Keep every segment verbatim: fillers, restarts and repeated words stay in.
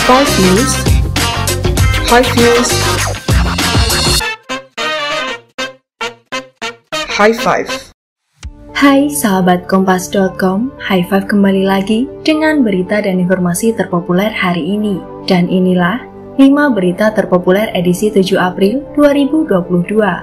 Five News, High Views, High Five. Hai sahabat kompas dot com, High Five kembali lagi dengan berita dan informasi terpopuler hari ini. Dan inilah lima berita terpopuler edisi tujuh April dua ribu dua puluh dua.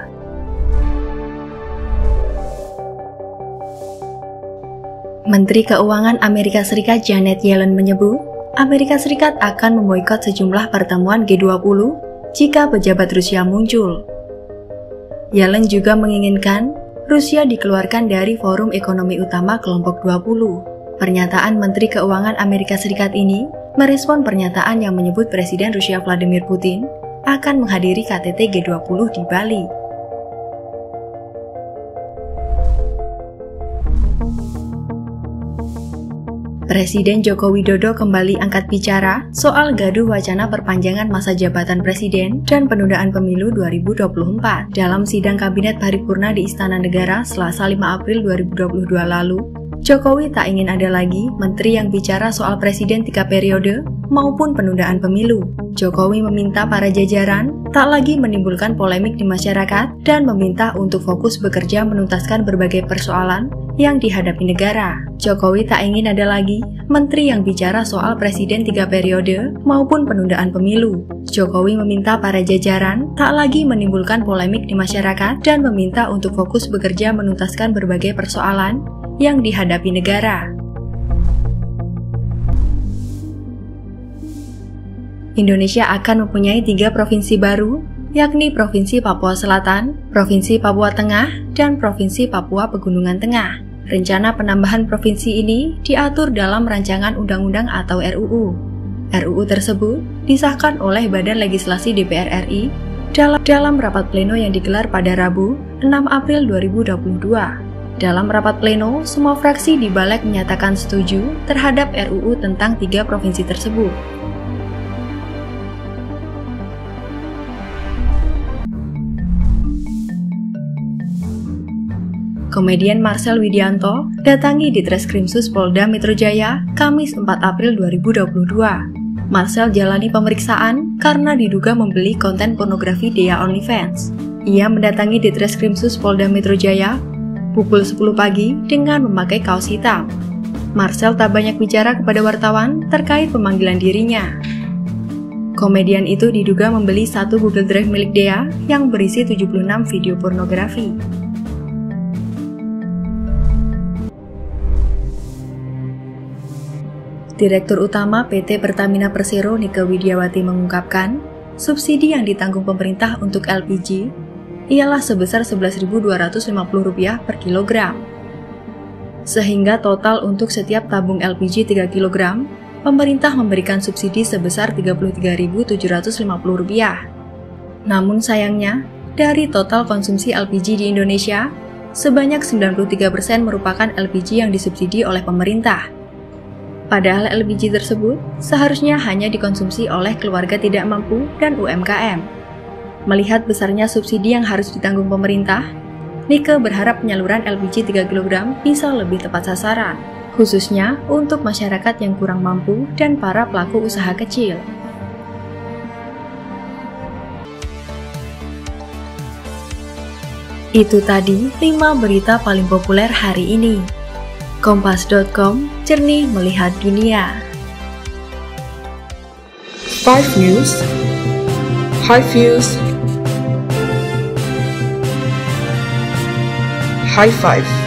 Menteri Keuangan Amerika Serikat Janet Yellen menyebut, Amerika Serikat akan memboikot sejumlah pertemuan G dua puluh jika pejabat Rusia muncul. Yellen juga menginginkan Rusia dikeluarkan dari forum ekonomi utama kelompok dua puluh. Pernyataan Menteri Keuangan Amerika Serikat ini merespon pernyataan yang menyebut Presiden Rusia Vladimir Putin akan menghadiri K T T G dua puluh di Bali. Presiden Joko Widodo kembali angkat bicara soal gaduh wacana perpanjangan masa jabatan Presiden dan penundaan pemilu dua ribu dua puluh empat. Dalam sidang Kabinet Paripurna di Istana Negara Selasa lima April dua ribu dua puluh dua lalu, Jokowi tak ingin ada lagi menteri yang bicara soal Presiden tiga periode maupun penundaan pemilu. Jokowi meminta para jajaran tak lagi menimbulkan polemik di masyarakat dan meminta untuk fokus bekerja menuntaskan berbagai persoalan yang dihadapi negara. Jokowi tak ingin ada lagi menteri yang bicara soal Presiden tiga periode maupun penundaan pemilu. Jokowi meminta para jajaran tak lagi menimbulkan polemik di masyarakat dan meminta untuk fokus bekerja menuntaskan berbagai persoalan yang dihadapi negara. Indonesia akan mempunyai tiga provinsi baru, yakni Provinsi Papua Selatan, Provinsi Papua Tengah, dan Provinsi Papua Pegunungan Tengah. Rencana penambahan provinsi ini diatur dalam Rancangan Undang-Undang atau R U U. R U U tersebut disahkan oleh Badan Legislasi D P R R I dalam, dalam rapat pleno yang digelar pada Rabu, enam April dua ribu dua puluh dua. Dalam rapat pleno, semua fraksi di Balik menyatakan setuju terhadap R U U tentang tiga provinsi tersebut. Komedian Marcel Widianto datangi di Treskrimsus Polda Metro Jaya Kamis empat April dua ribu dua puluh dua. Marcel jalani pemeriksaan karena diduga membeli konten pornografi Dea OnlyFans. Ia mendatangi di Treskrimsus Polda Metro Jaya pukul sepuluh pagi dengan memakai kaos hitam. Marcel tak banyak bicara kepada wartawan terkait pemanggilan dirinya. Komedian itu diduga membeli satu Google Drive milik Dea yang berisi tujuh puluh enam video pornografi. Direktur Utama P T Pertamina Persero Nike Widiawati mengungkapkan, subsidi yang ditanggung pemerintah untuk L P G ialah sebesar sebelas ribu dua ratus lima puluh rupiah per kilogram. Sehingga total untuk setiap tabung L P G tiga kilogram, pemerintah memberikan subsidi sebesar tiga puluh tiga ribu tujuh ratus lima puluh rupiah. Namun sayangnya, dari total konsumsi L P G di Indonesia, sebanyak sembilan puluh tiga persen merupakan L P G yang disubsidi oleh pemerintah. Padahal L P G tersebut seharusnya hanya dikonsumsi oleh keluarga tidak mampu dan U M K M. Melihat besarnya subsidi yang harus ditanggung pemerintah, Nike berharap penyaluran L P G tiga kilogram bisa lebih tepat sasaran, khususnya untuk masyarakat yang kurang mampu dan para pelaku usaha kecil. Itu tadi lima berita paling populer hari ini. kompas dot com, jernih melihat dunia. Five News, High Views, High Five.